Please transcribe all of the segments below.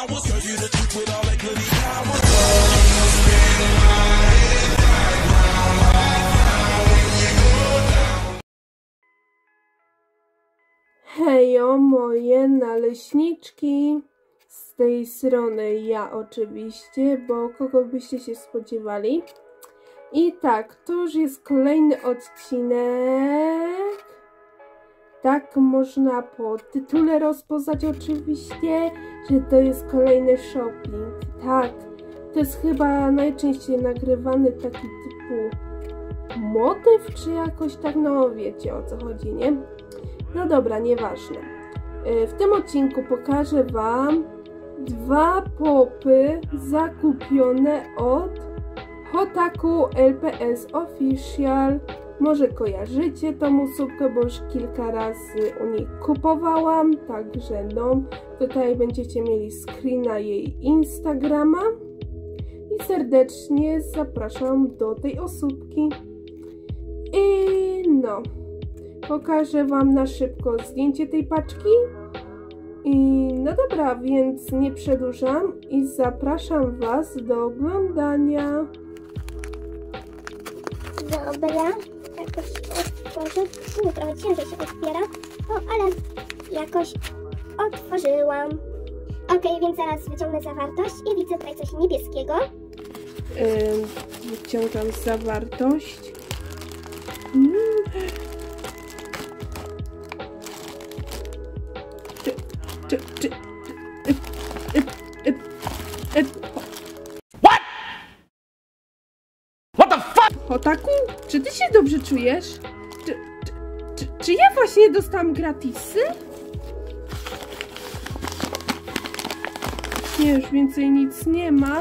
Hejo moje naleśniczki, z tej strony ja oczywiście, bo kogo byście się spodziewali. I tak, to już jest kolejny odcinek. Tak można po tytule rozpoznać oczywiście, że to jest kolejny shopping. Tak, to jest chyba najczęściej nagrywany taki typu motyw, czy jakoś tak, no wiecie o co chodzi, nie? No dobra, nieważne. W tym odcinku pokażę wam 2 popy zakupione od Hotaku LPS Official. Może kojarzycie tą osobkę, bo już kilka razy u niej kupowałam, także no, tutaj będziecie mieli screena jej Instagrama i serdecznie zapraszam do tej osóbki. I no, pokażę wam na szybko zdjęcie tej paczki. I no dobra, więc nie przedłużam i zapraszam was do oglądania. Dobra, jakoś otworzę. No, trochę ciężej się otwiera, no ale jakoś otworzyłam. Ok, więc zaraz wyciągnę zawartość i widzę tutaj coś niebieskiego. Wyciągam zawartość. What? What the fuck? Hotaku, czy ty się dobrze czujesz? Czy ja właśnie dostałam gratisy? Nie, już więcej nic nie ma.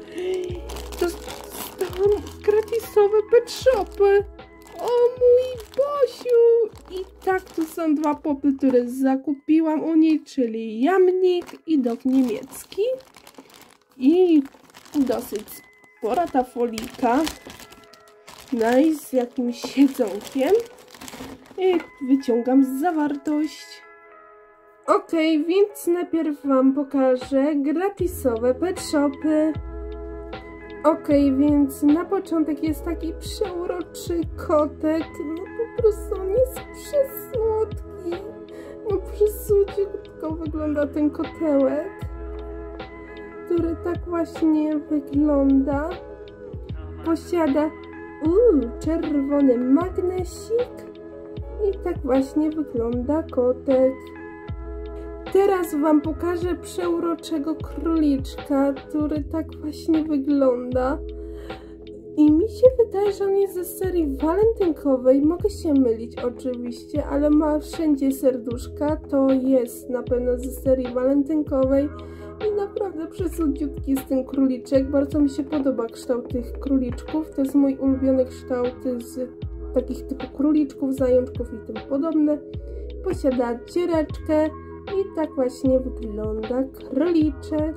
Dostałam gratisowe pet shopy. O mój Bosiu! I tak, tu są 2 popy, które zakupiłam u niej, czyli jamnik i dog niemiecki. I dosyć spora ta folika. Nice, z jakimś jedzonkiem. I wyciągam zawartość. Ok, więc najpierw wam pokażę gratisowe pet shopy. Ok, więc na początek jest taki przeuroczy kotek. No po prostu on jest przesłodki. No przesłodziutko wygląda ten kotełek, który tak właśnie wygląda. Posiada czerwony magnesik i tak właśnie wygląda kotek. Teraz wam pokażę przeuroczego króliczka, który tak właśnie wygląda. I mi się wydaje, że on jest ze serii walentynkowej. Mogę się mylić oczywiście, ale ma wszędzie serduszka. To jest na pewno ze serii walentynkowej. I naprawdę przesłodziutki jest ten króliczek. Bardzo mi się podoba kształt tych króliczków. To jest mój ulubiony kształt z takich typu króliczków, zajączków i tym podobne. Posiada dziureczkę. I tak właśnie wygląda króliczek.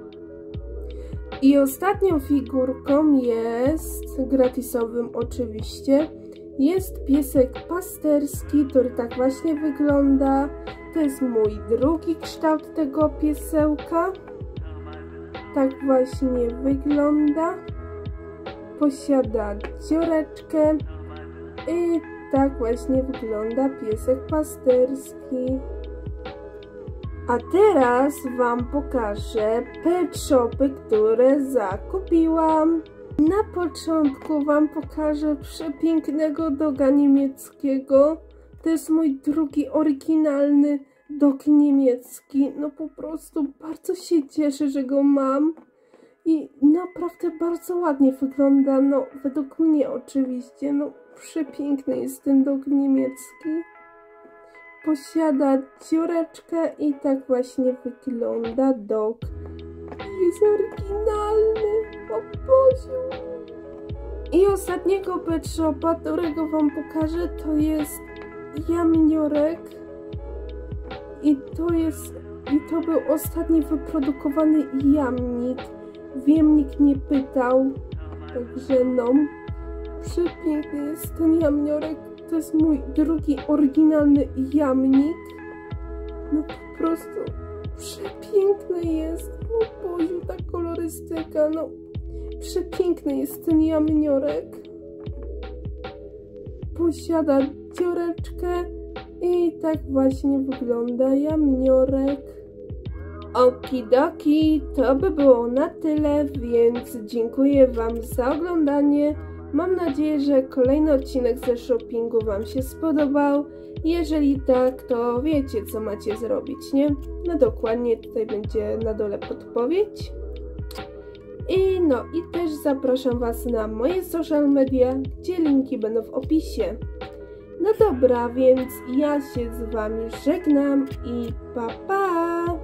I ostatnią figurką jest, gratisowym oczywiście, jest piesek pasterski, który tak właśnie wygląda. To jest mój drugi kształt tego piesełka. Tak właśnie wygląda. Posiada dziureczkę. I tak właśnie wygląda piesek pasterski. A teraz wam pokażę pet shopy, które zakupiłam. Na początku wam pokażę przepięknego doga niemieckiego. To jest mój drugi oryginalny dog niemiecki. No po prostu bardzo się cieszę, że go mam. I naprawdę bardzo ładnie wygląda, no według mnie oczywiście. No przepiękny jest ten dog niemiecki. Posiada dziureczkę i tak właśnie wygląda dog. Jest oryginalny, o Boziu. I ostatniego pet shopa, którego wam pokażę, to jest jamniorek. I to był ostatni wyprodukowany jamnik. Wiem, nikt nie pytał, także no, przepiękny jest ten jamniorek. To jest mój drugi oryginalny jamnik. No po prostu przepiękny jest. O Boziu, ta kolorystyka, no przepiękny jest ten jamniorek. Posiada dziureczkę i tak właśnie wygląda jamniorek. Okidoki, to by było na tyle, więc dziękuję Wam za oglądanie. Mam nadzieję, że kolejny odcinek ze shoppingu Wam się spodobał. Jeżeli tak, to wiecie, co macie zrobić, nie? No dokładnie, tutaj będzie na dole podpowiedź. I też zapraszam Was na moje social media, gdzie linki będą w opisie. No dobra, więc ja się z Wami żegnam i pa pa!